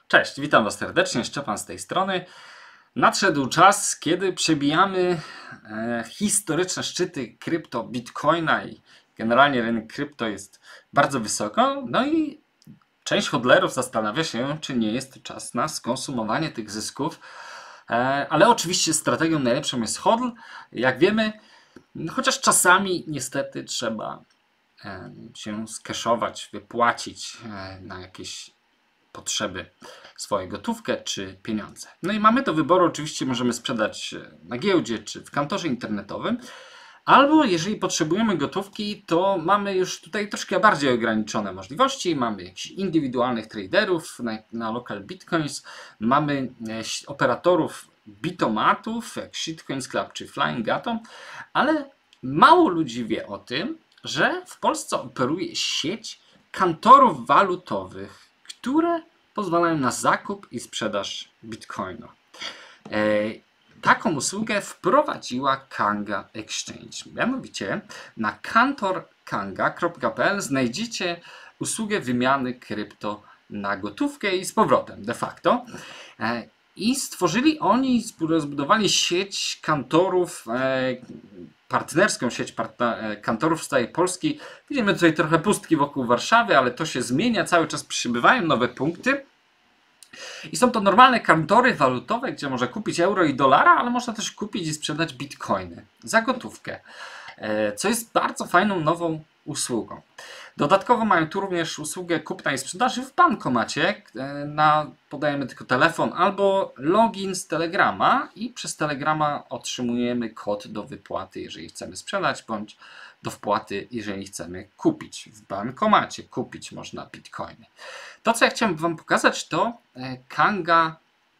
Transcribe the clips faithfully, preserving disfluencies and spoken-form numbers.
Cześć, witam Was serdecznie, Szczepan z tej strony. Nadszedł czas, kiedy przebijamy e, historyczne szczyty krypto, bitcoina i generalnie rynek krypto jest bardzo wysoko. No i część hodlerów zastanawia się, czy nie jest to czas na skonsumowanie tych zysków. E, ale oczywiście strategią najlepszą jest hodl, jak wiemy, chociaż czasami niestety trzeba e, się skeszować, wypłacić e, na jakieś potrzeby swoją gotówkę czy pieniądze. No i mamy do wyboru, oczywiście możemy sprzedać na giełdzie czy w kantorze internetowym, albo jeżeli potrzebujemy gotówki, to mamy już tutaj troszkę bardziej ograniczone możliwości. Mamy jakichś indywidualnych traderów na, na local bitcoins, mamy operatorów bitomatów jak Shitcoins Club czy Flying Atom, ale mało ludzi wie o tym, że w Polsce operuje sieć kantorów walutowych, które pozwalają na zakup i sprzedaż bitcoina. E, taką usługę wprowadziła Kanga Exchange. Mianowicie na kantor kanga kropka p l znajdziecie usługę wymiany krypto na gotówkę i z powrotem de facto. E, I stworzyli oni, zbudowali sieć kantorów, e, partnerską sieć kantorów z całej Polski. Widzimy tutaj trochę pustki wokół Warszawy, ale to się zmienia, cały czas przybywają nowe punkty. I są to normalne kantory walutowe, gdzie można kupić euro i dolara, ale można też kupić i sprzedać bitcoiny za gotówkę, co jest bardzo fajną nową usługą. Dodatkowo mają tu również usługę kupna i sprzedaży w bankomacie. Na, podajemy tylko telefon albo login z Telegrama i przez Telegrama otrzymujemy kod do wypłaty, jeżeli chcemy sprzedać, bądź do wpłaty, jeżeli chcemy kupić. W bankomacie kupić można bitcoiny. To, co ja chciałem Wam pokazać, to Kanga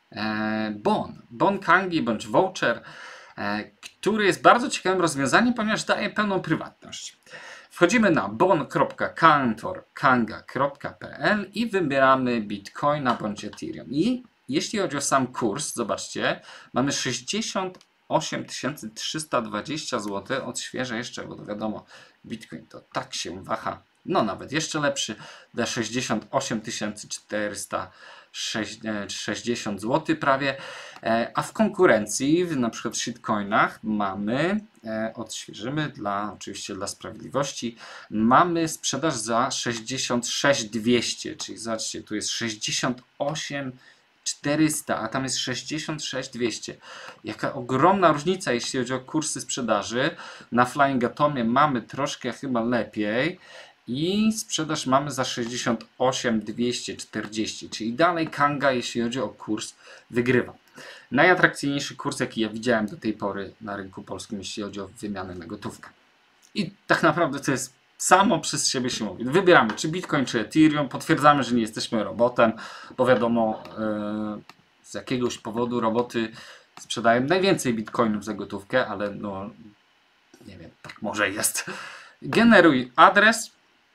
Bon. Bon Kangi bądź voucher, który jest bardzo ciekawym rozwiązaniem, ponieważ daje pełną prywatność. Wchodzimy na bon kropka kantor kanga kropka p l i wybieramy bitcoina bądź ethereum. I jeśli chodzi o sam kurs, zobaczcie, mamy sześćdziesiąt osiem tysięcy trzysta dwadzieścia złotych. Odświeżę jeszcze, bo to wiadomo, bitcoin to tak się waha. No nawet jeszcze lepszy, da sześćdziesiąt osiem tysięcy czterysta sześćdziesiąt złotych prawie, a w konkurencji, w na przykład shitcoinach mamy, odświeżymy dla, oczywiście dla sprawiedliwości, mamy sprzedaż za sześćdziesiąt sześć tysięcy dwieście, czyli zobaczcie, tu jest sześćdziesiąt osiem tysięcy czterysta, a tam jest sześćdziesiąt sześć tysięcy dwieście. Jaka ogromna różnica, jeśli chodzi o kursy sprzedaży. Na Flying Atomie mamy troszkę chyba lepiej. I sprzedaż mamy za sześćdziesiąt osiem tysięcy dwieście czterdzieści, czyli dalej Kanga, jeśli chodzi o kurs, wygrywa. Najatrakcyjniejszy kurs, jaki ja widziałem do tej pory na rynku polskim, jeśli chodzi o wymianę na gotówkę. I tak naprawdę to jest samo przez siebie się mówi. Wybieramy czy Bitcoin, czy Ethereum, potwierdzamy, że nie jesteśmy robotem, bo wiadomo, yy, z jakiegoś powodu roboty sprzedają najwięcej bitcoinów za gotówkę, ale no, nie wiem, tak może jest. Generuj adres.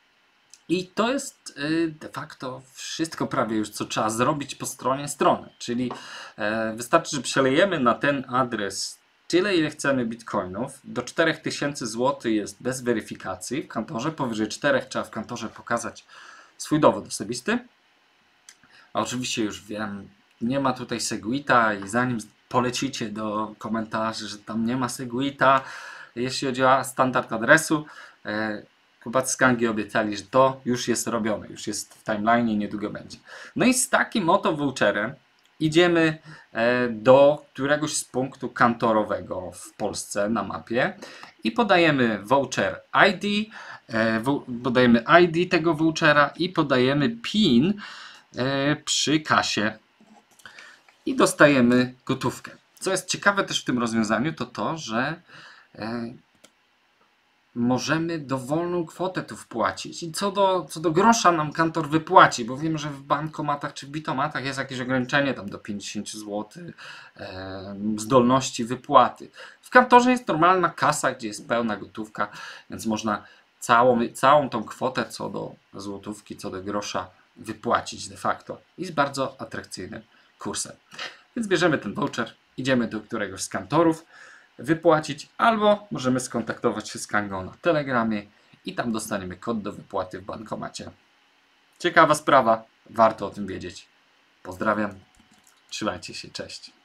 I to jest de facto wszystko prawie już, co trzeba zrobić po stronie strony. Czyli wystarczy, że przelejemy na ten adres tyle, ile chcemy bitcoinów. Do czterech tysięcy złotych jest bez weryfikacji w kantorze. Powyżej czterech trzeba w kantorze pokazać swój dowód osobisty. A oczywiście już wiem, nie ma tutaj Segwita i zanim polecicie do komentarzy, że tam nie ma Segwita, jeśli chodzi o standard adresu, chłopacy z Kangi obiecali, że to już jest robione, już jest w timeline i niedługo będzie. No i z takim oto voucherem idziemy do któregoś z punktu kantorowego w Polsce na mapie i podajemy voucher I D, podajemy I D tego vouchera i podajemy PIN przy kasie i dostajemy gotówkę. Co jest ciekawe też w tym rozwiązaniu, to to, że możemy dowolną kwotę tu wpłacić. I co do, co do grosza nam kantor wypłaci, bo wiem, że w bankomatach czy w bitomatach jest jakieś ograniczenie tam do pięćdziesiąt złotych e, zdolności wypłaty. W kantorze jest normalna kasa, gdzie jest pełna gotówka, więc można całą, całą tą kwotę co do złotówki, co do grosza wypłacić de facto. I z bardzo atrakcyjnym kursem. Więc bierzemy ten voucher, idziemy do któregoś z kantorów, wypłacić, albo możemy skontaktować się z Kangą na Telegramie i tam dostaniemy kod do wypłaty w bankomacie. Ciekawa sprawa, warto o tym wiedzieć. Pozdrawiam. Trzymajcie się. Cześć.